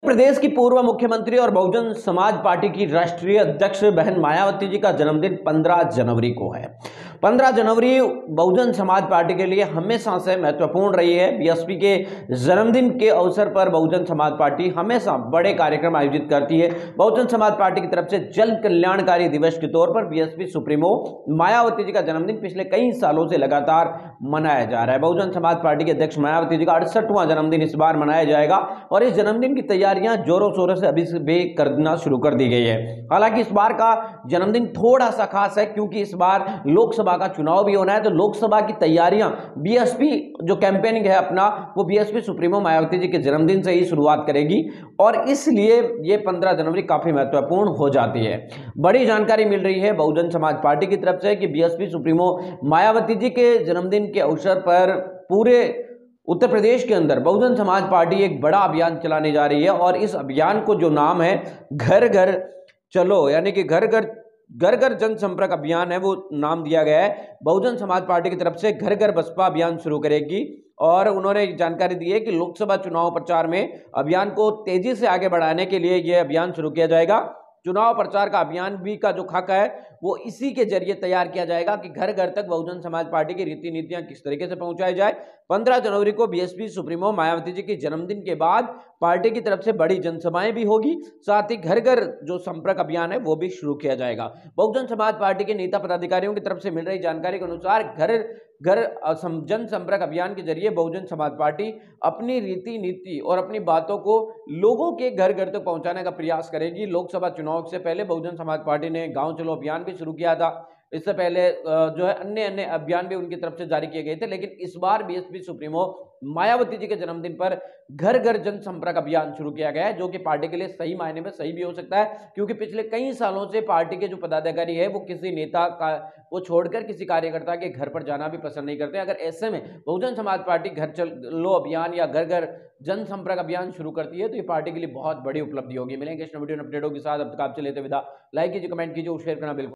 प्रदेश की पूर्व मुख्यमंत्री और बहुजन समाज पार्टी की राष्ट्रीय अध्यक्ष बहन मायावती जी का जन्मदिन 15 जनवरी को है। 15 जनवरी बहुजन समाज पार्टी के लिए हमेशा से महत्वपूर्ण रही है। बीएसपी के जन्मदिन के अवसर पर बहुजन समाज पार्टी हमेशा बड़े कार्यक्रम आयोजित करती है। बहुजन समाज पार्टी की तरफ से जन कल्याणकारी दिवस के तौर पर बीएसपी सुप्रीमो मायावती जी का जन्मदिन पिछले कई सालों से लगातार मनाया जा रहा है। बहुजन समाज पार्टी के अध्यक्ष मायावती जी का 68वां जन्मदिन इस बार मनाया जाएगा और इस जन्मदिन की तैयारियां जोरों शोरों से अभी से भी करना शुरू कर दी गई है। हालांकि इस बार का जन्मदिन थोड़ा सा खास है क्योंकि इस बार लोकसभा का चुनाव भी होना है, तो लोकसभा की तैयारियां बीएसपी जो कैंपेनिंग है अपना वो बीएसपी सुप्रीमो मायावती जी के जन्मदिन से ही शुरुआत करेगी और इसलिए ये 15 जनवरी काफी महत्वपूर्ण हो जाती है। बड़ी जानकारी मिल रही है बहुजन समाज पार्टी की तरफ से कि बीएसपी सुप्रीमो मायावती जी के जन्मदिन के अवसर पर पूरे उत्तर प्रदेश के अंदर बहुजन समाज पार्टी एक बड़ा अभियान चलाने जा रही है और इस अभियान को जो नाम है घर घर चलो यानी कि घर घर जनसंपर्क अभियान है वो नाम दिया गया है। बहुजन समाज पार्टी की तरफ से घर घर बसपा अभियान शुरू करेगी और उन्होंने जानकारी दी है कि लोकसभा चुनाव प्रचार में अभियान को तेजी से आगे बढ़ाने के लिए यह अभियान शुरू किया जाएगा। चुनाव प्रचार का अभियान भी का जो खाका है वो इसी के जरिए तैयार किया जाएगा कि घर घर तक बहुजन समाज पार्टी की रीति नीतियां किस तरीके से पहुंचाई जाए। 15 जनवरी को बीएसपी सुप्रीमो मायावती जी के जन्मदिन के बाद पार्टी की तरफ से बड़ी जनसभाएं भी होगी, साथ ही घर घर जो संपर्क अभियान है वो भी शुरू किया जाएगा। बहुजन समाज पार्टी के नेता पदाधिकारियों की तरफ से मिल रही जानकारी के अनुसार घर घर जनसंपर्क अभियान के जरिए बहुजन समाज पार्टी अपनी रीति नीति और अपनी बातों को लोगों के घर घर तक पहुंचाने का प्रयास करेगी। लोकसभा चुनाव से पहले बहुजन समाज पार्टी ने गांव चलो अभियान भी शुरू किया था। इससे पहले जो है अन्य अभियान भी उनकी तरफ से जारी किए गए थे, लेकिन इस बार बीएसपी सुप्रीमो मायावती जी के जन्मदिन पर घर घर जनसंपर्क अभियान शुरू किया गया है, जो कि पार्टी के लिए सही मायने में सही भी हो सकता है क्योंकि पिछले कई सालों से पार्टी के जो पदाधिकारी है वो किसी नेता का वो छोड़कर किसी कार्यकर्ता के घर पर जाना भी पसंद नहीं करते। अगर ऐसे में बहुजन समाज पार्टी घर चलो अभियान या घर घर जनसंपर्क अभियान शुरू करती है तो ये पार्टी के लिए बहुत बड़ी उपलब्धि होगी। मिलेंगे इस वीडियो अपडेटों के साथ, अब तक आपसे लेते विदा। लाइक कीजिए, कमेंट कीजिए और शेयर करना बिल्कुल